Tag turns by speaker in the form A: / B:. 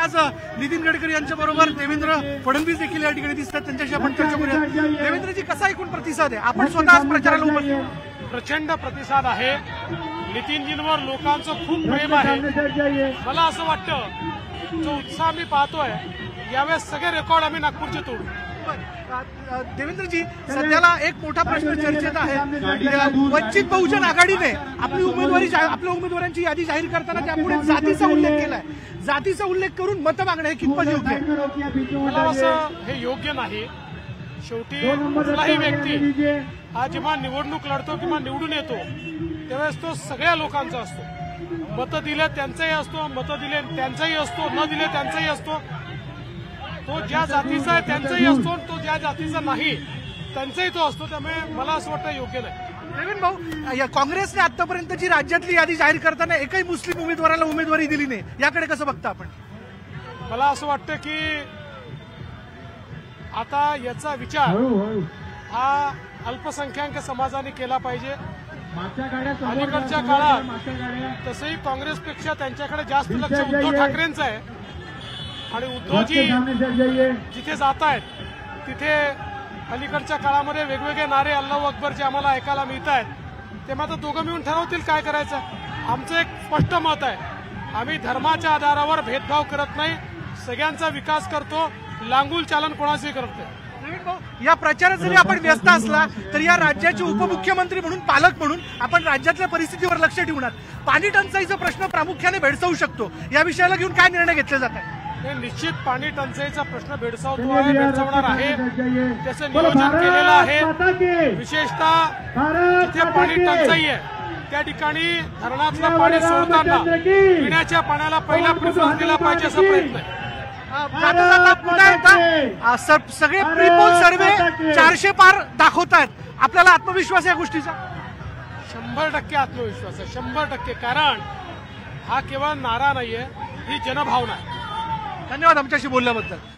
A: आज नितीन गडकरी यांच्या बरोबर देवेंद्र फडणवीस देखील या ठिकाणी दिसतात, त्यांच्याशी आपण चर्चा करूया. देवेंद्रजी, कसा एकूण प्रतिसाद आहे? आपण स्वतः प्रचाराला उभे.
B: प्रचंड प्रतिसाद आहे. नितीनजींवर लोकांचं खूप प्रेम आहे. मला असं वाटतं जो उत्साह मी पाहतोय यावेळेस सगळे रेकॉर्ड आम्ही नागपूरचे तोडू.
A: देवेंद्रजी, सध्याला एक मोठा प्रश्न चर्चेत आहे. वंचित बहुजन आघाडीने आपल्या उमेदवारांची यादी जाहीर करताना त्यापुढे जातीचा उल्लेख केलाय. जातीचा उल्लेख करून मतं मागणं हे कितपत योग्य आहे?
B: मला असं हे योग्य नाही. शेवटी कुठलाही व्यक्ती हा जेव्हा निवडणूक लढतो किंवा निवडून येतो त्यावेळेस तो सगळ्या लोकांचा असतो. मतं दिले त्यांचाही असतो, मतं दिले त्यांचाही असतो, न दिले त्यांचाही असतो. तो ज्या जातीचा आहे त्यांचाही असतो, तो ज्या जातीचा नाही त्यांचाही तो असतो. त्यामुळे मला असं वाटतं योग्य नाही.
A: नवीन भाऊ, काँग्रेसने आतापर्यंतची राज्यातली यादी जाहीर करताना एकही मुस्लिम उमेदवाराला उमेदवारी दिली नाही. याकडे कसं बघता आपण?
B: मला असं वाटतं की आता याचा विचार हा अल्पसंख्याक समाजाने केला पाहिजे. अलीकडच्या काळात तसंही काँग्रेसपेक्षा त्यांच्याकडे जास्त लक्ष उद्धव ठाकरेंचं आहे आणि उद्धवजी जिथे जात आहेत तिथे अलीकडच्या काळामध्ये वेगवेगळे नारे अल्लाहू अकबरचे आम्हाला ऐकायला मिळत आहेत. ते मात्र दोघं मिळून ठरवतील काय करायचं. आमचं एक स्पष्ट मत आहे, आम्ही धर्माच्या आधारावर भेदभाव करत नाही, सगळ्यांचा विकास करतो, लांगुल चालन कोणाचंही करत नाही.
A: या प्रचारात जरी आपण व्यस्त असला तर या राज्याचे उपमुख्यमंत्री म्हणून, पालक म्हणून आपण राज्यातल्या परिस्थितीवर लक्ष ठेवणार. पाणी टंचाईचा प्रश्न प्रामुख्याने भेडसावू शकतो. या विषयाला घेऊन काय निर्णय घेतले जात आहे?
B: निश्चित पाणी टंचाईचा प्रश्न भेडसावणार आहे. त्याचं नियोजन केलेलं आहे. विशेषतः जिथे पाणी टंचाई आहे त्या ठिकाणी धरणातलं पाणी सोडताना पिण्याच्या पाण्याला पहिला प्रिफरन्स दिला पाहिजे असा प्रयत्न आहे.
A: सगळे प्रीपोल सर्वे 400 पार दाखवतायत. आपल्याला आत्मविश्वास या गोष्टीचा?
B: 100% आत्मविश्वास आहे, 100%. कारण हा केवळ नारा नाहीये, ही जनभावना आहे.
A: धन्यवाद आमच्याशी बोलल्याबद्दल.